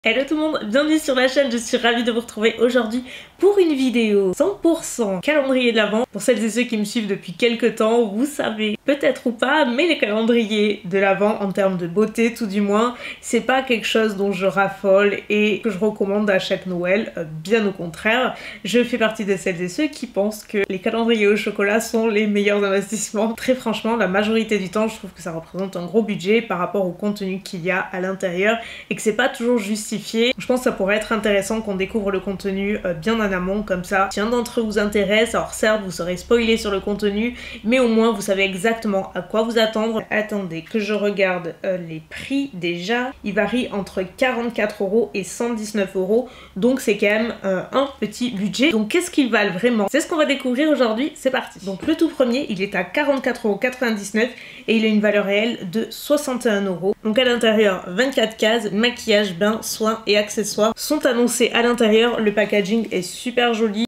Hello tout le monde, bienvenue sur la chaîne, je suis ravie de vous retrouver aujourd'hui pour une vidéo 100% calendrier de l'Avent. Pour celles et ceux qui me suivent depuis quelques temps, vous savez peut-être ou pas, mais les calendriers de l'Avent en termes de beauté tout du moins, c'est pas quelque chose dont je raffole et que je recommande à chaque Noël, bien au contraire. Je fais partie de celles et ceux qui pensent que les calendriers au chocolat sont les meilleurs investissements. Très franchement, la majorité du temps, je trouve que ça représente un gros budget par rapport au contenu qu'il y a à l'intérieur et que c'est pas toujours justifié. Je pense que ça pourrait être intéressant qu'on découvre le contenu bien en amont, comme ça si un d'entre eux vous intéresse, alors certes vous serez spoilé sur le contenu, mais au moins vous savez exactement à quoi vous attendre. Attendez que je regarde les prix déjà, ils varient entre 44 € et 119 €, donc c'est quand même un petit budget. Donc qu'est-ce qu'ils valent vraiment? C'est ce qu'on va découvrir aujourd'hui, c'est parti. Donc le tout premier il est à 44,99 € et il a une valeur réelle de 61 €. Donc à l'intérieur 24 cases, maquillage, bain, soins et accessoires sont annoncés à l'intérieur. Le packaging est super joli.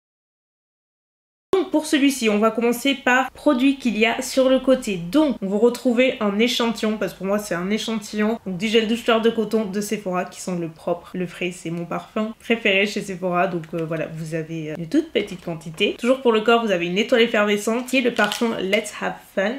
Donc pour celui-ci, on va commencer par produits qu'il y a sur le côté. Donc on va retrouver un échantillon, parce que pour moi c'est un échantillon, donc du gel douche fleur de coton de Sephora qui sont le propre. Le frais, c'est mon parfum préféré chez Sephora, donc voilà, vous avez une toute petite quantité. Toujours pour le corps, vous avez une étoile effervescente qui est le parfum Let's Have Fun.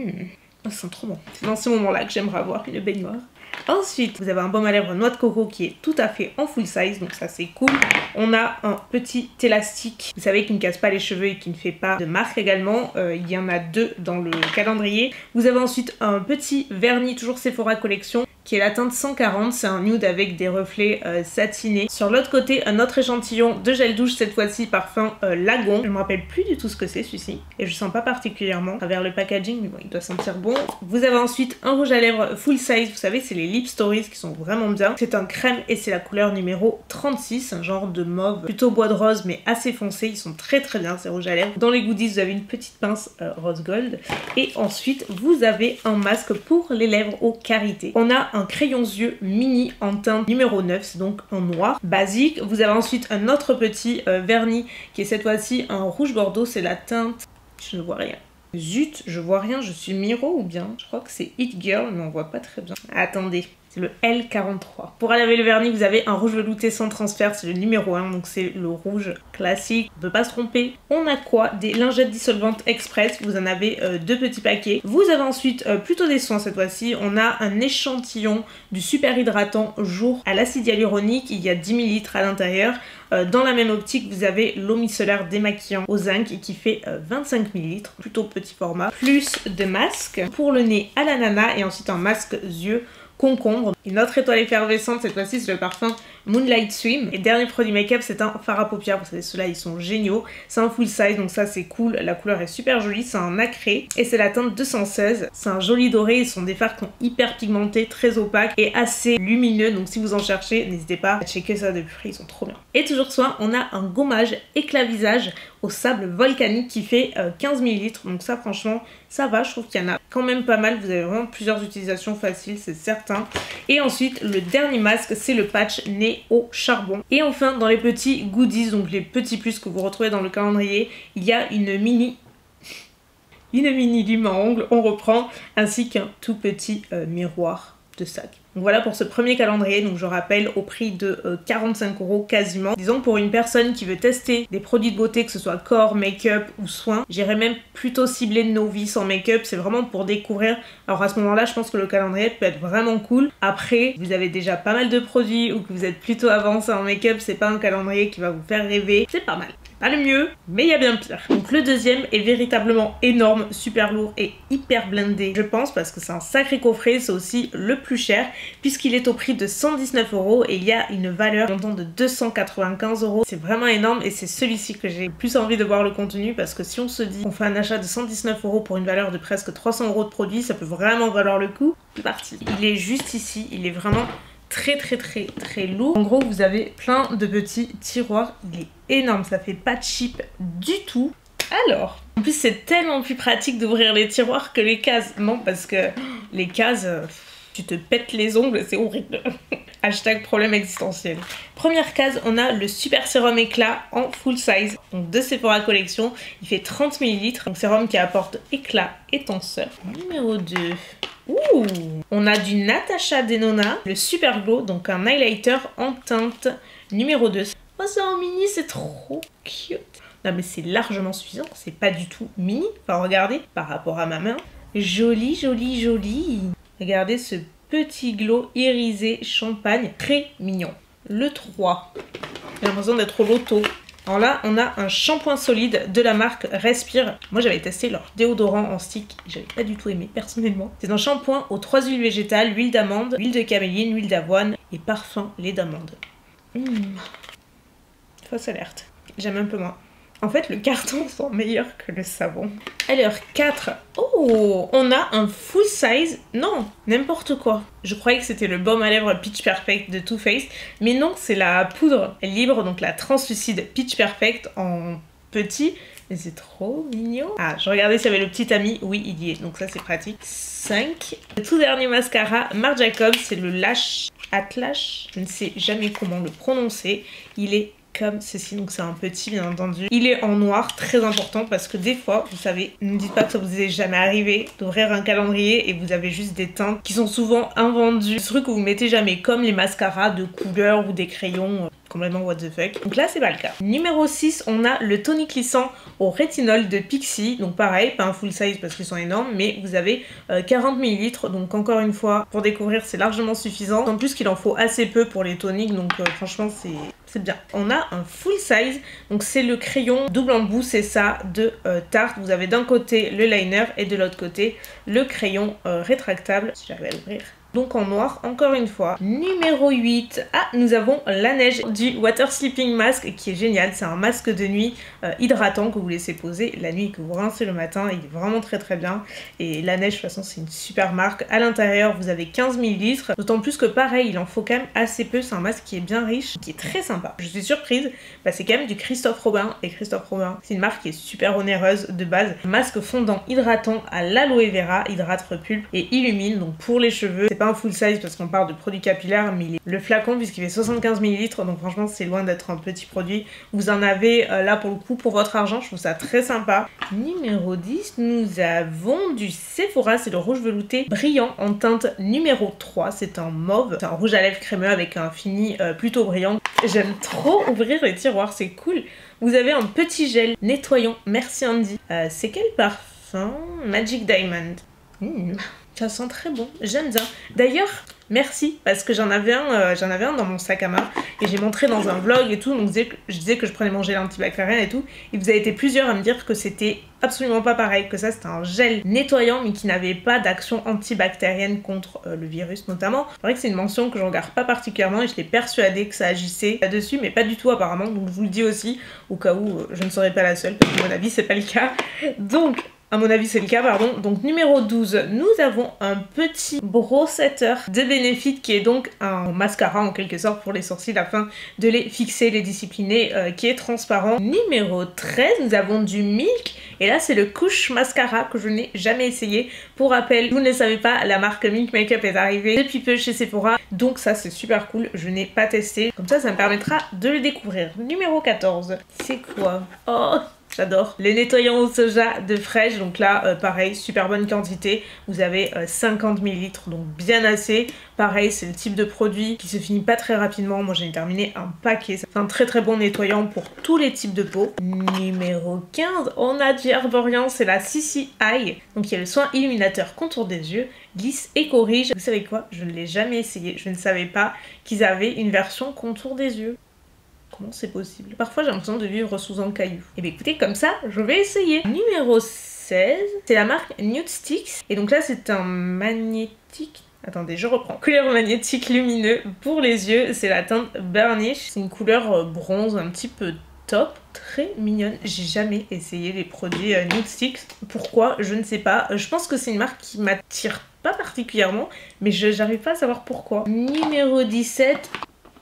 Ça sent trop bon. C'est dans ce moment-là que j'aimerais avoir une baignoire. Ensuite, vous avez un baume à lèvres noix de coco qui est tout à fait en full size, donc ça c'est cool. On a un petit élastique, vous savez, qui ne casse pas les cheveux et qui ne fait pas de marque également. Il y en a deux dans le calendrier. Vous avez ensuite un petit vernis, toujours Sephora Collection, qui est la teinte 140, c'est un nude avec des reflets satinés. Sur l'autre côté, un autre échantillon de gel douche, cette fois-ci parfum Lagon. Je me rappelle plus du tout ce que c'est celui-ci, et je sens pas particulièrement à travers le packaging, mais bon, il doit sentir bon. Vous avez ensuite un rouge à lèvres full size, vous savez, c'est les Lip Stories qui sont vraiment bien. C'est un crème et c'est la couleur numéro 36, un genre de mauve plutôt bois de rose mais assez foncé. Ils sont très très bien ces rouges à lèvres. Dans les goodies, vous avez une petite pince rose gold, et ensuite vous avez un masque pour les lèvres au karité. On a un crayon yeux mini en teinte numéro 9, c'est donc en noir basique. Vous avez ensuite un autre petit vernis qui est cette fois-ci un rouge bordeaux, c'est la teinte, je ne vois rien. Zut, je vois rien, je suis Miro ou bien? Je crois que c'est It Girl, mais on voit pas très bien. Attendez, c'est le L43. Pour laver le vernis, vous avez un rouge velouté sans transfert, c'est le numéro 1, donc c'est le rouge classique, on peut pas se tromper. On a quoi? Des lingettes dissolvantes express, vous en avez deux petits paquets. Vous avez ensuite plutôt des soins cette fois-ci, on a un échantillon du super hydratant jour à l'acide hyaluronique, il y a 10 ml à l'intérieur. Dans la même optique, vous avez l'eau micellaire démaquillant au zinc qui fait 25 ml, plutôt petit format, plus de masques pour le nez à l'ananas et ensuite un masque yeux concombre. Une autre étoile effervescente, cette fois-ci c'est le parfum Moonlight Swim. Et dernier produit make-up, c'est un fard à paupières, vous savez ceux-là ils sont géniaux. C'est un full size, donc ça c'est cool, la couleur est super jolie, c'est un nacré et c'est la teinte 216. C'est un joli doré, ce sont des fards qui sont hyper pigmentés, très opaques et assez lumineux, donc si vous en cherchez, n'hésitez pas à checker ça de plus près, ils sont trop bien. Et toujours soin, on a un gommage éclat visage au sable volcanique qui fait 15 ml, donc ça franchement ça va, je trouve qu'il y en a quand même pas mal, vous avez vraiment plusieurs utilisations faciles, c'est certain. Et ensuite le dernier masque, c'est le patch nez au charbon. Et enfin dans les petits goodies, donc les petits plus que vous retrouvez dans le calendrier, il y a une mini lime à ongles, on reprend, ainsi qu'un tout petit miroir de sac. Donc voilà pour ce premier calendrier, donc je rappelle au prix de 45 € quasiment. Disons que pour une personne qui veut tester des produits de beauté, que ce soit corps, make-up ou soins, j'irais même plutôt cibler novice en make-up, c'est vraiment pour découvrir. Alors à ce moment-là, je pense que le calendrier peut être vraiment cool. Après, vous avez déjà pas mal de produits ou que vous êtes plutôt avancé en make-up, c'est pas un calendrier qui va vous faire rêver, c'est pas mal. Pas le mieux, mais il y a bien pire. Donc le deuxième est véritablement énorme, super lourd et hyper blindé, je pense, parce que c'est un sacré coffret, c'est aussi le plus cher, puisqu'il est au prix de 119 € et il y a une valeur montant de 295 €. C'est vraiment énorme et c'est celui-ci que j'ai le plus envie de voir le contenu, parce que si on se dit qu'on fait un achat de 119 € pour une valeur de presque 300 € de produit, ça peut vraiment valoir le coup. C'est parti. Il est juste ici, il est vraiment très lourd. En gros, vous avez plein de petits tiroirs, il est énorme, ça fait pas cheap du tout. Alors, en plus c'est tellement plus pratique d'ouvrir les tiroirs que les cases. Non, parce que les cases, Tu te pètes les ongles, c'est horrible. Hashtag problème existentiel. Première case, on a le super sérum éclat en full size. Donc de Sephora Collection, il fait 30 ml. Donc sérum qui apporte éclat et tenseur. Numéro 2. Ouh, on a du Natasha Denona, le Super Glow, donc un highlighter en teinte numéro 2. Oh, c'est en mini, c'est trop cute. Non mais c'est largement suffisant, c'est pas du tout mini. Enfin regardez, par rapport à ma main. Joli, joli, joli. Regardez ce petit glow irisé champagne, très mignon. Le 3. J'ai l'impression d'être au loto. Alors là, on a un shampoing solide de la marque Respire. Moi, j'avais testé leur déodorant en stick. J'avais pas du tout aimé, personnellement. C'est un shampoing aux 3 huiles végétales, huile d'amande, huile de caméline, huile d'avoine et parfum lait d'amande. Fausse alerte. J'aime un peu moins. En fait, le carton sent meilleur que le savon. Alors, 4. Oh, on a un full size. Non, n'importe quoi. Je croyais que c'était le baume à lèvres Peach Perfect de Too Faced. Mais non, c'est la poudre libre, donc la translucide Peach Perfect en petit. Et c'est trop mignon. Ah, je regardais s'il y avait le petit ami. Oui, il y est. Donc ça, c'est pratique. 5. Le tout dernier mascara, Marc Jacobs, c'est le Lash Atlash. Je ne sais jamais comment le prononcer. Il est comme ceci, donc c'est un petit bien entendu. Il est en noir, très important, parce que des fois, vous savez, ne me dites pas que ça vous est jamais arrivé d'ouvrir un calendrier et vous avez juste des teintes qui sont souvent invendues. Ce truc que vous mettez jamais, comme les mascaras de couleur ou des crayons complètement what the fuck. Donc là, c'est pas le cas. Numéro 6, on a le tonique lissant au rétinol de Pixi. Donc pareil, pas un full size parce qu'ils sont énormes, mais vous avez 40 ml. Donc encore une fois, pour découvrir, c'est largement suffisant. En plus qu'il en faut assez peu pour les toniques, donc franchement, c'est bien. On a un full size, donc c'est le crayon double embout, c'est ça, de Tarte. Vous avez d'un côté le liner et de l'autre côté le crayon rétractable, si j'arrive à l'ouvrir. Donc en noir, encore une fois. Numéro 8. Ah, nous avons la neige du Water Sleeping Mask qui est génial. C'est un masque de nuit hydratant que vous laissez poser la nuit et que vous rincez le matin. Il est vraiment très très bien. Et la neige, de toute façon, c'est une super marque. À l'intérieur, vous avez 15 ml. D'autant plus que pareil, il en faut quand même assez peu. C'est un masque qui est bien riche, qui est très sympa. Je suis surprise. Bah, c'est quand même du Christophe Robin. Et Christophe Robin, c'est une marque qui est super onéreuse de base. Masque fondant hydratant à l'aloe vera, hydrate, repulpe et illumine. Donc pour les cheveux, c'est pas un full size parce qu'on parle de produit capillaire, mais le flacon, puisqu'il fait 75 ml, donc franchement c'est loin d'être un petit produit. Vous en avez là pour le coup pour votre argent, je trouve ça très sympa. Numéro 10, nous avons du Sephora, c'est le rouge velouté brillant en teinte numéro 3, c'est un mauve, c'est un rouge à lèvres crémeux avec un fini plutôt brillant. J'aime trop ouvrir les tiroirs, c'est cool. Vous avez un petit gel nettoyant, merci Andy. C'est quel parfum? Magic Diamond. Ça sent très bon, j'aime bien. D'ailleurs, merci, parce que j'en avais un dans mon sac à main et j'ai montré dans un vlog et tout, donc je disais que je prenais mon gel antibactérien et tout, et vous avez été plusieurs à me dire que c'était absolument pas pareil, que ça c'était un gel nettoyant mais qui n'avait pas d'action antibactérienne contre le virus notamment. C'est vrai que c'est une mention que je regarde pas particulièrement et je l'ai persuadée que ça agissait là-dessus, mais pas du tout apparemment, donc je vous le dis aussi, au cas où je ne serais pas la seule, parce que à mon avis c'est pas le cas. Donc à mon avis c'est le cas, pardon. Donc numéro 12, nous avons un petit brow setter de Benefit qui est donc un mascara en quelque sorte pour les sourcils afin de les fixer, les discipliner, qui est transparent. Numéro 13, nous avons du Milk et là c'est le couche mascara que je n'ai jamais essayé. Pour rappel, vous ne le savez pas, la marque Milk Makeup est arrivée depuis peu chez Sephora, donc ça c'est super cool, je n'ai pas testé. Comme ça me permettra de le découvrir. Numéro 14, c'est quoi? Oh, j'adore. Les nettoyants au soja de Fresh, donc là pareil, super bonne quantité. Vous avez 50 ml, donc bien assez. Pareil, c'est le type de produit qui se finit pas très rapidement. Moi j'en ai terminé un paquet. C'est un très très bon nettoyant pour tous les types de peau. Numéro 15, on a du Herborian, c'est la CC Eye. Donc il y a le soin illuminateur contour des yeux, glisse et corrige. Vous savez quoi? Je ne l'ai jamais essayé. Je ne savais pas qu'ils avaient une version contour des yeux. Comment c'est possible? Parfois j'ai l'impression de vivre sous un caillou. Et bien écoutez, comme ça, je vais essayer. Numéro 16, c'est la marque Nude Sticks. Et donc là c'est un magnétique. Attendez, je reprends. Couleur magnétique lumineux pour les yeux. C'est la teinte Burnish. C'est une couleur bronze un petit peu top. Très mignonne. J'ai jamais essayé les produits Nude Sticks. Pourquoi? Je ne sais pas. Je pense que c'est une marque qui m'attire pas particulièrement. Mais j'arrive pas à savoir pourquoi. Numéro 17.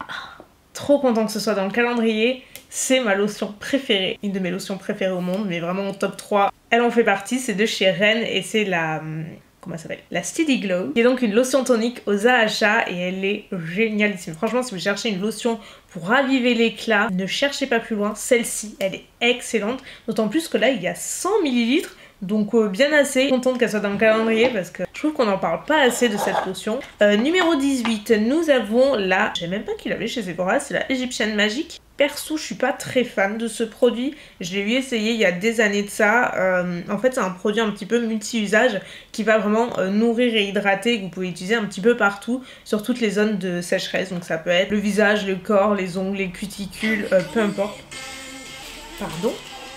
Trop content que ce soit dans le calendrier, c'est ma lotion préférée, une de mes lotions préférées au monde, mais vraiment au top 3. Elle en fait partie, c'est de chez Rennes et c'est la... comment elle s'appelle, la Steady Glow, qui est donc une lotion tonique aux AHA et elle est génialissime. Franchement, si vous cherchez une lotion pour raviver l'éclat, ne cherchez pas plus loin, celle-ci, elle est excellente, d'autant plus que là, il y a 100 ml. Donc bien assez, contente qu'elle soit dans le calendrier parce que je trouve qu'on n'en parle pas assez de cette lotion. Numéro 18, nous avons la... Je sais même pas qui l'avait chez Sephora, c'est la Egyptian Magic. Perso, je suis pas très fan de ce produit. Je l'ai eu essayé il y a des années de ça. En fait, c'est un produit un petit peu multi-usage qui va vraiment nourrir et hydrater, que vous pouvez utiliser un petit peu partout sur toutes les zones de sécheresse. Donc ça peut être le visage, le corps, les ongles, les cuticules, peu importe. Pardon.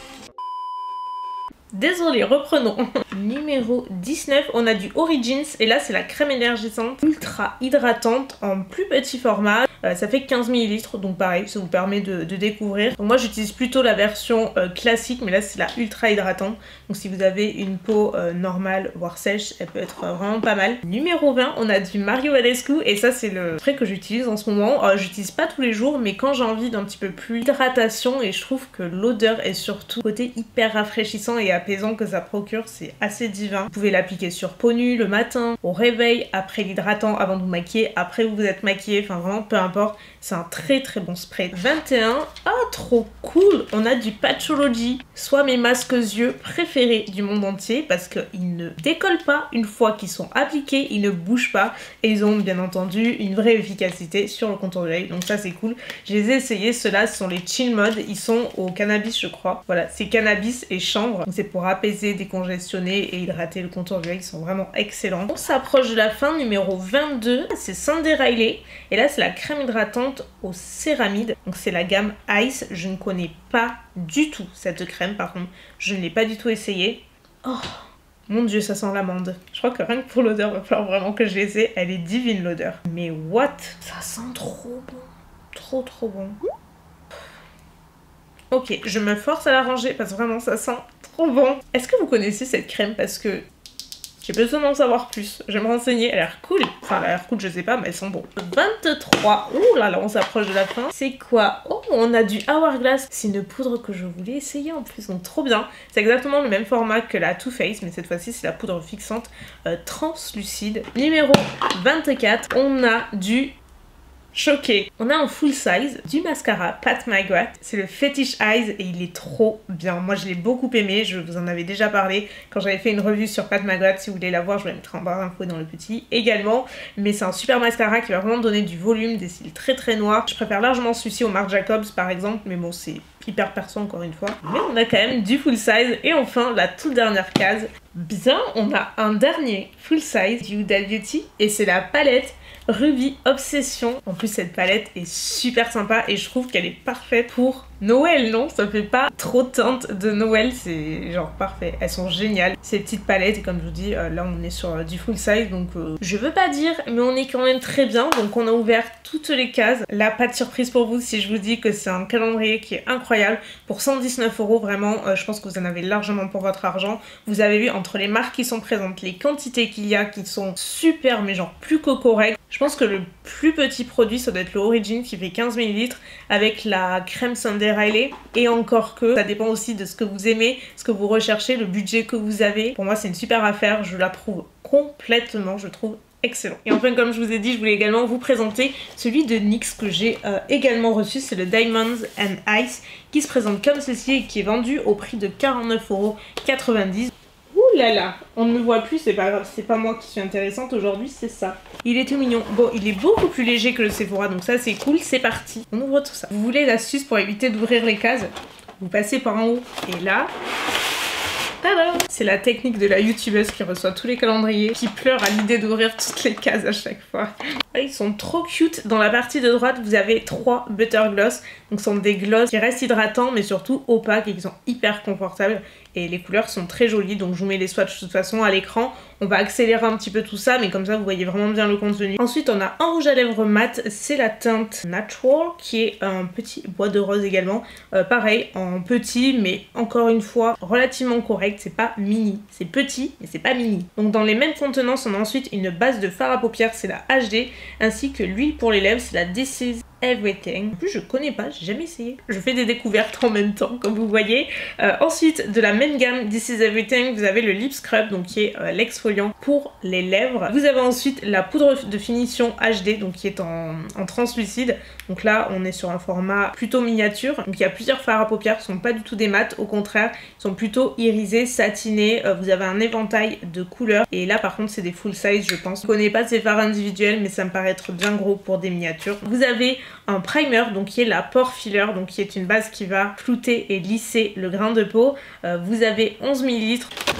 Désolée, reprenons. Numéro 19, on a du Origins et là c'est la crème énergisante ultra hydratante en plus petit format. Ça fait 15 ml, donc pareil, ça vous permet de découvrir. Donc moi j'utilise plutôt la version classique, mais là c'est la ultra hydratante. Donc si vous avez une peau normale, voire sèche, elle peut être vraiment pas mal. Numéro 20, on a du Mario Badescu et ça c'est le spray que j'utilise en ce moment. J'utilise pas tous les jours, mais quand j'ai envie d'un petit peu plus d'hydratation, et je trouve que l'odeur est surtout côté hyper rafraîchissant et apaisant que ça procure, c'est assez divin. Vous pouvez l'appliquer sur peau nue le matin, au réveil, après l'hydratant, avant de vous maquiller, après vous êtes maquillé, enfin vraiment peu importe, c'est un très très bon spray. 21, ah trop cool, on a du Patchology, soit mes masques yeux préférés du monde entier parce qu'ils ne décollent pas une fois qu'ils sont appliqués, ils ne bougent pas et ils ont bien entendu une vraie efficacité sur le contour de l'œil, donc ça c'est cool. Je les ai essayés, ceux-là sont les Chill Mode, ils sont au cannabis je crois, voilà, c'est cannabis et chanvre, c'est pour apaiser, décongestionner et hydrater le contour de l'œil, ils sont vraiment excellents. On s'approche de la fin, numéro 22, c'est Sunday Riley et là c'est la crème hydratante au céramide, donc c'est la gamme Ice. Je ne connais pas du tout cette crème par contre, je ne l'ai pas du tout essayée. Oh mon dieu, ça sent l'amande. Je crois que rien que pour l'odeur, il va falloir vraiment que je l'essaie, elle est divine l'odeur. Mais what? Ça sent trop bon, trop trop bon. Ok, je me force à la ranger parce que vraiment ça sent trop bon. Est-ce que vous connaissez cette crème? Parce que j'ai besoin d'en savoir plus. Je vais me renseigner. Elle a l'air cool. Enfin, elle a l'air cool, je sais pas, mais elles sont bonnes. 23. Ouh là là, on s'approche de la fin. C'est quoi? Oh, on a du Hourglass. C'est une poudre que je voulais essayer en plus, donc trop bien. C'est exactement le même format que la Too Faced, mais cette fois-ci, c'est la poudre fixante translucide. Numéro 24, on a du... Choqué. On a un full size du mascara Pat McGrath. C'est le Fetish Eyes et il est trop bien. Moi je l'ai beaucoup aimé, je vous en avais déjà parlé quand j'avais fait une revue sur Pat McGrath. Si vous voulez la voir, je vais mettre en barre d'infos dans le petit également. Mais c'est un super mascara qui va vraiment donner du volume, des cils très très noirs. Je préfère largement celui-ci au Marc Jacobs par exemple, mais bon c'est hyper perso encore une fois. Mais on a quand même du full size. Et enfin la toute dernière case. Bien, on a un dernier full size du Huda Beauty et c'est la palette Ruby Obsession. En plus cette palette est super sympa et je trouve qu'elle est parfaite pour Noël, non? Ça fait pas trop teinte de Noël, c'est genre parfait. Elles sont géniales, ces petites palettes, et comme je vous dis, là on est sur du full size, donc je veux pas dire, mais on est quand même très bien. Donc on a ouvert toutes les cases. Là, pas de surprise pour vous si je vous dis que c'est un calendrier qui est incroyable. Pour 119 €, vraiment, je pense que vous en avez largement pour votre argent. Vous avez vu entre les marques qui sont présentes, les quantités qu'il y a qui sont super, mais genre plus que correctes. Je pense que le plus petit produit, ça doit être le Origin qui fait 15 ml avec la crème Sunday Riley. Et encore que, ça dépend aussi de ce que vous aimez, ce que vous recherchez, le budget que vous avez. Pour moi, c'est une super affaire, je l'approuve complètement, je trouve excellent. Et enfin, comme je vous ai dit, je voulais également vous présenter celui de NYX que j'ai également reçu. C'est le Diamonds and Ice qui se présente comme ceci et qui est vendu au prix de 49,90 €. Ouh là là, on ne me voit plus, c'est pas grave, c'est pas moi qui suis intéressante aujourd'hui, c'est ça. Il est tout mignon. Bon, il est beaucoup plus léger que le Sephora, donc ça c'est cool, c'est parti. On ouvre tout ça. Vous voulez l'astuce pour éviter d'ouvrir les cases? Vous passez par en haut et là... C'est la technique de la youtubeuse qui reçoit tous les calendriers, qui pleure à l'idée d'ouvrir toutes les cases à chaque fois. Ils sont trop cute. Dans la partie de droite, vous avez 3 butter gloss. Donc ce sont des gloss qui restent hydratants mais surtout opaques et qui sont hyper confortables. Et les couleurs sont très jolies, donc je vous mets les swatchs de toute façon à l'écran. On va accélérer un petit peu tout ça, mais comme ça vous voyez vraiment bien le contenu. Ensuite on a un rouge à lèvres mat, c'est la teinte Natural, qui est un petit bois de rose également. Pareil, en petit, mais encore une fois, relativement correct, c'est pas mini. C'est petit, mais c'est pas mini. Donc dans les mêmes contenances, on a ensuite une base de fard à paupières, c'est la HD, ainsi que l'huile pour les lèvres, c'est la Everything. En plus, je connais pas, j'ai jamais essayé. Je fais des découvertes en même temps, comme vous voyez. Ensuite, de la même gamme This is Everything, vous avez le Lip Scrub, donc qui est l'exfoliant pour les lèvres. Vous avez ensuite la poudre de finition HD, donc qui est en translucide. Donc là, on est sur un format plutôt miniature. Donc il y a plusieurs fards à paupières qui sont pas du tout des mats, au contraire, ils sont plutôt irisés, satinés. Vous avez un éventail de couleurs. Et là, par contre, c'est des full size, je pense. Je connais pas ces fards individuels, mais ça me paraît être bien gros pour des miniatures. Vous avez un primer, donc qui est la pore filler, donc qui est une base qui va flouter et lisser le grain de peau. Vous avez 11 ml.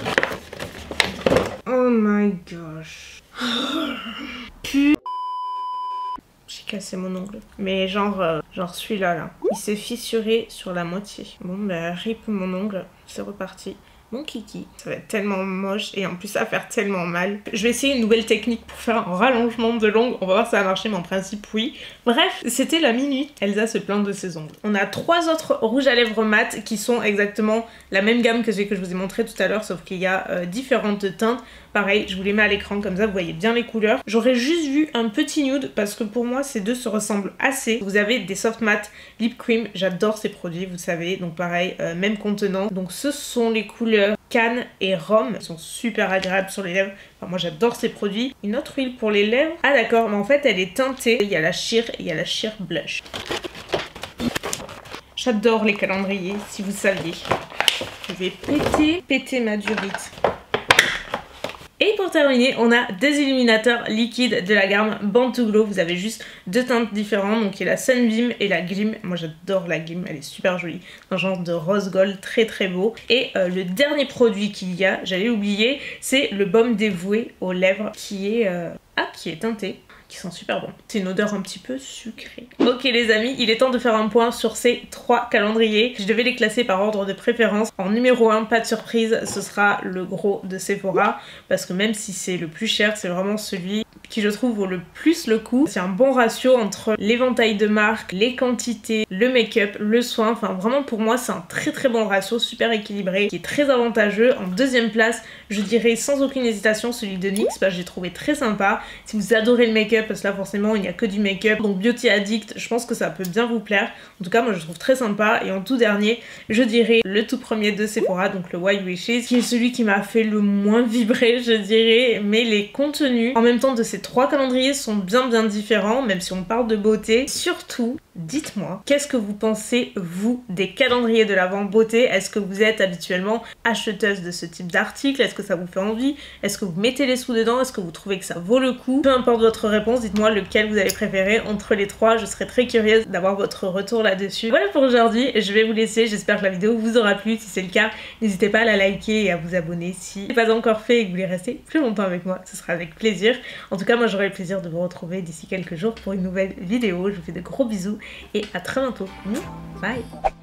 Oh my gosh. J'ai cassé mon ongle. Mais genre celui-là, là. Il s'est fissuré sur la moitié. Bon, bah, rip mon ongle. C'est reparti. Mon kiki, ça va être tellement moche et en plus ça va faire tellement mal. Je vais essayer une nouvelle technique pour faire un rallongement de l'ongle, on va voir si ça va marcher mais en principe oui. Bref, c'était la minute, Elsa se plaint de ses ongles. On a 3 autres rouges à lèvres mat qui sont exactement la même gamme que celui que je vous ai montré tout à l'heure, sauf qu'il y a différentes teintes. Pareil, je vous les mets à l'écran comme ça vous voyez bien les couleurs. J'aurais juste vu un petit nude parce que pour moi ces deux se ressemblent assez. Vous avez des soft matte lip cream, j'adore ces produits vous savez, donc pareil, même contenant. Donc ce sont les couleurs Canne et Rhum, ils sont super agréables sur les lèvres. Enfin, moi j'adore ces produits. Une autre huile pour les lèvres. Ah d'accord, mais en fait elle est teintée. Il y a la sheer et il y a la sheer blush. J'adore les calendriers, si vous saviez. Je vais péter ma durite. Et pour terminer, on a des illuminateurs liquides de la gamme Born to Glow. Vous avez juste 2 teintes différentes, donc il y a la Sunbeam et la Glim. Moi j'adore la Glim, elle est super jolie. Un genre de rose gold très très beau. Et le dernier produit qu'il y a, j'allais oublier, c'est le baume dévoué aux lèvres qui est teinté. Qui sont super bons. C'est une odeur un petit peu sucrée. Ok les amis, il est temps de faire un point sur ces 3 calendriers. Je devais les classer par ordre de préférence. En numéro 1, pas de surprise, ce sera le gros de Sephora. Parce que même si c'est le plus cher, c'est vraiment celui qui je trouve vaut le plus le coup. C'est un bon ratio entre l'éventail de marques, les quantités, le make-up, le soin. Enfin vraiment pour moi c'est un très très bon ratio, super équilibré, qui est très avantageux. En deuxième place, je dirais sans aucune hésitation celui de NYX parce que j'ai trouvé très sympa. Si vous adorez le make-up, parce que là forcément il n'y a que du make-up, donc Beauty Addict, je pense que ça peut bien vous plaire. En tout cas moi je trouve très sympa. Et en tout dernier, je dirais le tout premier de Sephora, donc le Wild Wishes, qui est celui qui m'a fait le moins vibrer je dirais. Mais les contenus en même temps de ces 3 calendriers sont bien différents, même si on parle de beauté. Surtout, dites-moi, qu'est-ce que vous pensez vous des calendriers de l'Avent beauté? Est-ce que vous êtes habituellement acheteuse de ce type d'article? Est-ce que ça vous fait envie? Est-ce que vous mettez les sous dedans? Est-ce que vous trouvez que ça vaut le coup? Peu importe votre réponse, dites-moi lequel vous avez préféré entre les 3. Je serais très curieuse d'avoir votre retour là-dessus. Voilà pour aujourd'hui, je vais vous laisser. J'espère que la vidéo vous aura plu. Si c'est le cas, n'hésitez pas à la liker et à vous abonner si ce n'est pas encore fait et que vous voulez rester plus longtemps avec moi. Ce sera avec plaisir. En tout cas, moi j'aurai le plaisir de vous retrouver d'ici quelques jours pour une nouvelle vidéo. Je vous fais de gros bisous et à très bientôt. Bye!